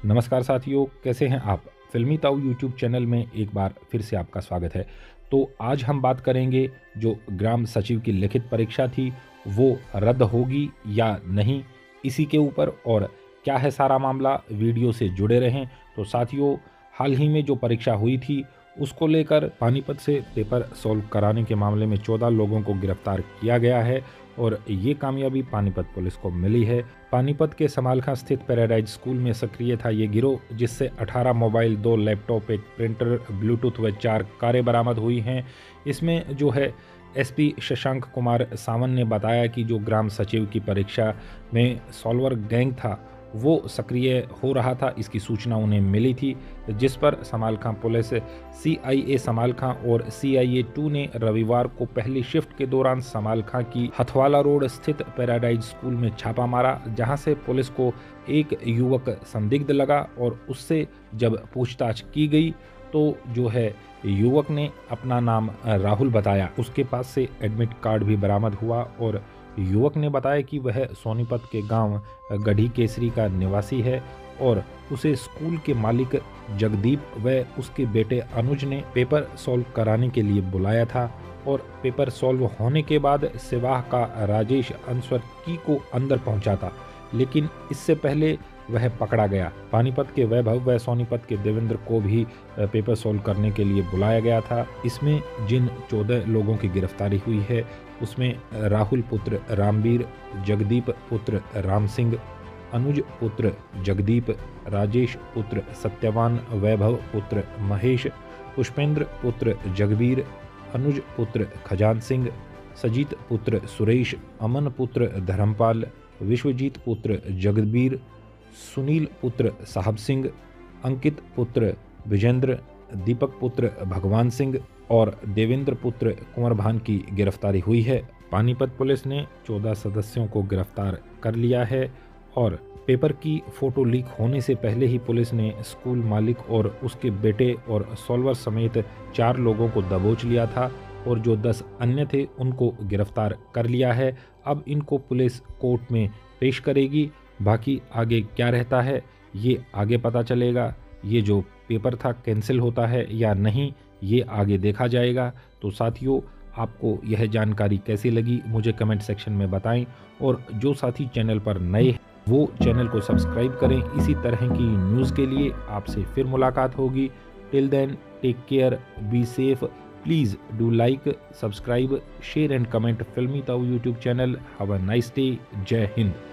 नमस्कार साथियों, कैसे हैं आप? फ़िल्मी ताऊ यूट्यूब चैनल में एक बार फिर से आपका स्वागत है। तो आज हम बात करेंगे जो ग्राम सचिव की लिखित परीक्षा थी, वो रद्द होगी या नहीं, इसी के ऊपर। और क्या है सारा मामला, वीडियो से जुड़े रहें। तो साथियों, हाल ही में जो परीक्षा हुई थी, उसको लेकर पानीपत से पेपर सॉल्व कराने के मामले में 14 लोगों को गिरफ्तार किया गया है और ये कामयाबी पानीपत पुलिस को मिली है। पानीपत के समालखां स्थित पैराडाइज स्कूल में सक्रिय था ये गिरोह, जिससे 18 मोबाइल, 2 लैपटॉप, एक प्रिंटर, ब्लूटूथ व 4 कारें बरामद हुई हैं। इसमें जो है एसपी शशांक कुमार सावन ने बताया कि जो ग्राम सचिव की परीक्षा में सॉल्वर गैंग था वो सक्रिय हो रहा था, इसकी सूचना उन्हें मिली थी, जिस पर समालखां पुलिस, सीआईए समालखां और सीआईए 2 ने रविवार को पहली शिफ्ट के दौरान समालखां की हथवाला रोड स्थित पैराडाइज स्कूल में छापा मारा, जहां से पुलिस को एक युवक संदिग्ध लगा और उससे जब पूछताछ की गई तो जो है युवक ने अपना नाम राहुल बताया। उसके पास से एडमिट कार्ड भी बरामद हुआ और युवक ने बताया कि वह सोनीपत के गांव गढ़ी केसरी का निवासी है और उसे स्कूल के मालिक जगदीप व उसके बेटे अनुज ने पेपर सॉल्व कराने के लिए बुलाया था और पेपर सॉल्व होने के बाद सिवाह का राजेश अंसवर की को अंदर पहुंचा था, लेकिन इससे पहले वह पकड़ा गया। पानीपत के वैभव व सोनीपत के देवेंद्र को भी पेपर सॉल्व करने के लिए बुलाया गया था। इसमें जिन 14 लोगों की गिरफ्तारी हुई है उसमें राहुल पुत्र रामवीर, जगदीप पुत्र राम सिंह, अनुज पुत्र जगदीप, राजेश पुत्र सत्यवान, वैभव पुत्र महेश, पुष्पेंद्र पुत्र जगवीर, अनुज पुत्र खजान सिंह, सजीत पुत्र सुरेश, अमन पुत्र धर्मपाल, विश्वजीत पुत्र जगबीर, सुनील पुत्र साहब सिंह, अंकित पुत्र विजेंद्र, दीपक पुत्र भगवान सिंह और देवेंद्र पुत्र कुंवर भान की गिरफ्तारी हुई है। पानीपत पुलिस ने 14 सदस्यों को गिरफ्तार कर लिया है और पेपर की फोटो लीक होने से पहले ही पुलिस ने स्कूल मालिक और उसके बेटे और सॉल्वर समेत 4 लोगों को दबोच लिया था और जो 10 अन्य थे उनको गिरफ्तार कर लिया है। अब इनको पुलिस कोर्ट में पेश करेगी। बाकी आगे क्या रहता है ये आगे पता चलेगा। ये जो पेपर था कैंसिल होता है या नहीं, ये आगे देखा जाएगा। तो साथियों, आपको यह जानकारी कैसी लगी मुझे कमेंट सेक्शन में बताएं और जो साथी चैनल पर नए हैं वो चैनल को सब्सक्राइब करें। इसी तरह की न्यूज़ के लिए आपसे फिर मुलाकात होगी। Till then, take care, be safe. Please do like, subscribe, share and comment Filmi Tau YouTube channel. Have a nice day. जय हिंद।